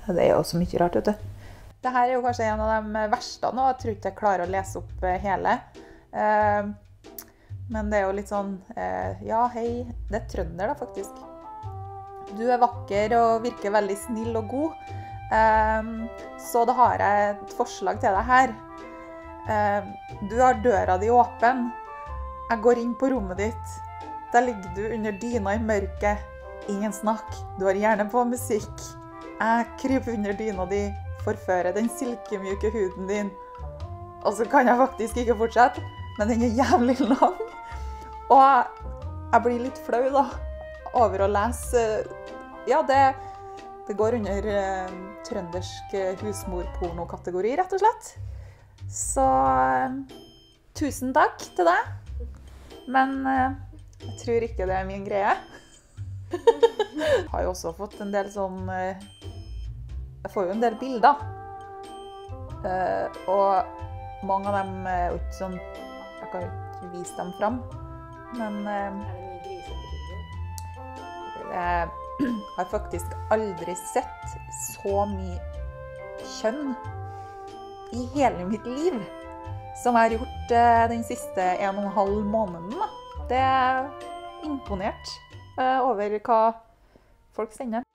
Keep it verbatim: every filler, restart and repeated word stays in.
Det er jo så mye rart, vet du. Dette er jo kanskje en av de verste nå. Jeg tror ikke jeg klarer å lese opp hele. Men det er jo litt sånn, ja, hei, det er trønder da, faktisk. Du er vakker og virker veldig snill og god. Så da har jeg et forslag til deg her. Du har døra di åpen. Jeg går inn på rommet ditt. Der ligger du under dyna i mørket. Ingen snakk. Du har gjerne på musikk. Jeg kryper under dyna di, forfører den silkemjuke huden din. Og så kan jeg faktisk ikke fortsette, men den er jævlig lang. Og jeg blir litt flau da, over å lese. Ja, det, det går under uh, trøndersk husmorporno-kategori, rett og slett. Så uh, tusen takk til deg. Men uh, jeg tror ikke det er min greie. Jeg har jo også fått en del sånn... Uh, Jeg får jo en del bilder, uh, og mange av dem er jo ikke sånn, jeg kan jo ikke vise dem frem, men uh, Er det mye grisete bilder? Jeg har faktisk aldri sett så mye kjønn i hele mitt liv som jeg har gjort uh, den siste en og en halv måneden. Da. Det er imponert uh, over hva folk sender.